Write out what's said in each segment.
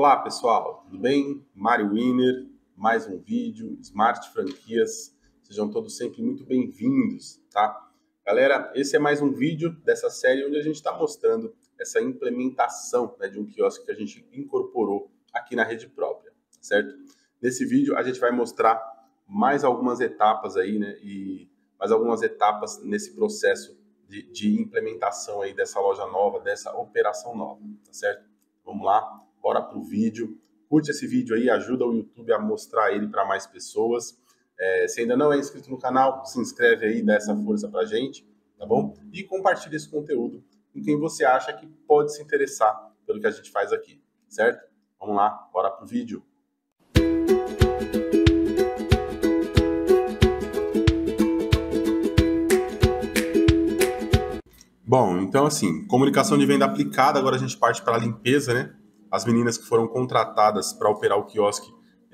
Olá pessoal, tudo bem? Mário Winer, mais um vídeo, Smart Franquias, sejam todos sempre muito bem-vindos, tá? Galera, esse é mais um vídeo dessa série onde a gente está mostrando essa implementação, né, de um quiosque que a gente incorporou aqui na rede própria, certo? Nesse vídeo a gente vai mostrar mais algumas etapas aí, né, e mais algumas etapas nesse processo de implementação aí dessa loja nova, dessa operação nova, tá certo? Vamos lá. Bora pro vídeo, curte esse vídeo aí, ajuda o YouTube a mostrar ele para mais pessoas. Se ainda não é inscrito no canal, se inscreve aí, dá essa força pra gente, tá bom? E compartilha esse conteúdo com quem você acha que pode se interessar pelo que a gente faz aqui, certo? Vamos lá, bora pro vídeo. Bom, então assim, comunicação de venda aplicada, agora a gente parte para a limpeza, né? As meninas que foram contratadas para operar o quiosque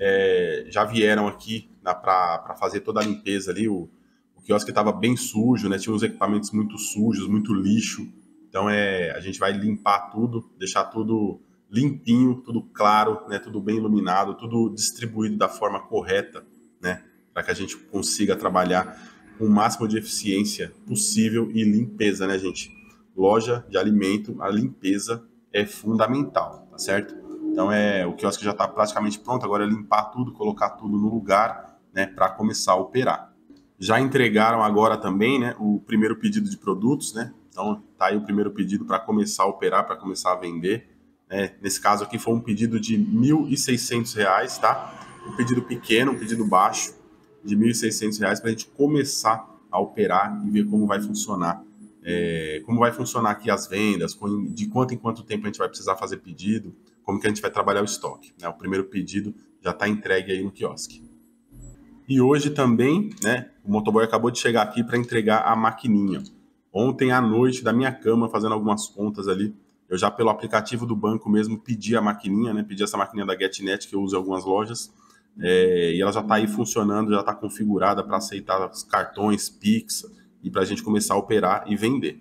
já vieram aqui para fazer toda a limpeza ali. O quiosque estava bem sujo, né? Tinha uns equipamentos muito sujos, muito lixo. Então a gente vai limpar tudo, deixar tudo limpinho, tudo claro, né? Tudo bem iluminado, tudo distribuído da forma correta, né? Para que a gente consiga trabalhar com o máximo de eficiência possível e limpeza, né, gente? Loja de alimento, a limpeza é fundamental, tá certo? Então o quiosque já está praticamente pronto, agora é limpar tudo, colocar tudo no lugar, né, para começar a operar. Já entregaram agora também, né, o primeiro pedido de produtos, né? Então tá aí o primeiro pedido para começar a operar, para começar a vender. Nesse caso aqui foi um pedido de R$ 1.600, tá? Um pedido pequeno, um pedido baixo, de R$ 1.600 para a gente começar a operar e ver como vai funcionar. Como vai funcionar aqui as vendas, de quanto em quanto tempo a gente vai precisar fazer pedido, como que a gente vai trabalhar o estoque, né? O primeiro pedido já está entregue aí no quiosque. E hoje também, né, o motoboy acabou de chegar aqui para entregar a maquininha. Ontem à noite, da minha cama, fazendo algumas contas ali, eu já pelo aplicativo do banco mesmo pedi a maquininha, né, pedi essa maquininha da GetNet que eu uso em algumas lojas, e ela já está aí funcionando, já está configurada para aceitar os cartões, Pix, e para a gente começar a operar e vender.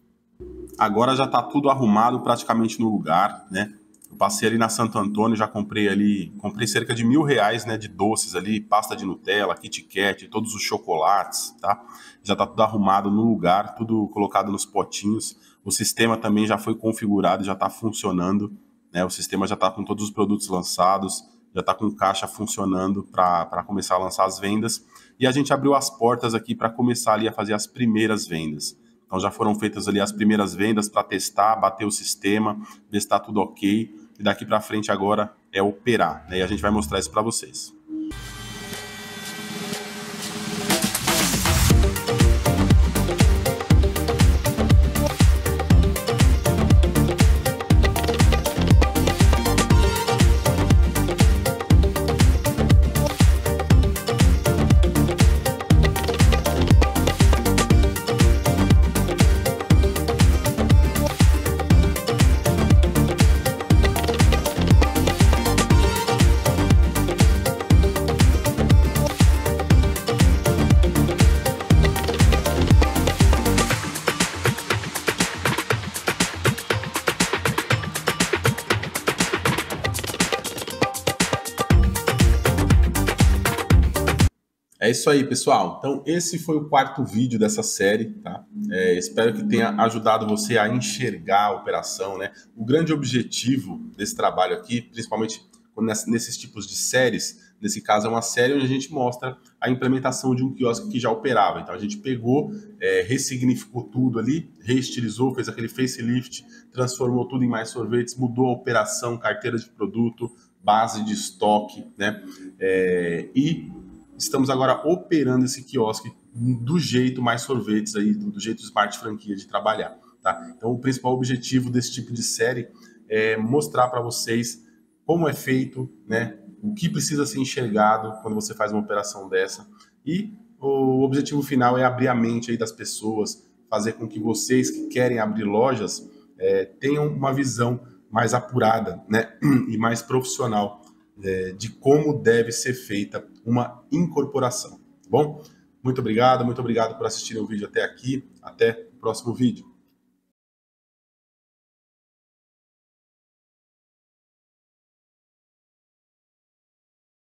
Agora já está tudo arrumado praticamente no lugar, né? Eu passei ali na Santo Antônio, já comprei cerca de R$ 1.000, né, de doces ali, pasta de Nutella, Kit Kat, todos os chocolates, tá? Já está tudo arrumado no lugar, tudo colocado nos potinhos. O sistema também já foi configurado, já está funcionando, né? O sistema já está com todos os produtos lançados, já está com caixa funcionando para começar a lançar as vendas. E a gente abriu as portas aqui para começar ali a fazer as primeiras vendas. Então já foram feitas ali as primeiras vendas para testar, bater o sistema, ver se está tudo ok. E daqui para frente agora é operar, né? E a gente vai mostrar isso para vocês. É isso aí, pessoal. Então, esse foi o quarto vídeo dessa série, tá? Espero que tenha ajudado você a enxergar a operação, né? O grande objetivo desse trabalho aqui, principalmente nesses tipos de séries, nesse caso é uma série onde a gente mostra a implementação de um quiosque que já operava. Então, a gente pegou, ressignificou tudo ali, reestilizou, fez aquele facelift, transformou tudo em mais sorvetes, mudou a operação, carteira de produto, base de estoque, né? E estamos agora operando esse quiosque do jeito mais sorvetes aí, do jeito Smart Franquia de trabalhar, tá? Então o principal objetivo desse tipo de série é mostrar para vocês como é feito, né? O que precisa ser enxergado quando você faz uma operação dessa. E o objetivo final é abrir a mente aí das pessoas, fazer com que vocês que querem abrir lojas tenham uma visão mais apurada, né? E mais profissional de como deve ser feita uma incorporação, tá bom? Muito obrigado por assistirem o vídeo até aqui, até o próximo vídeo.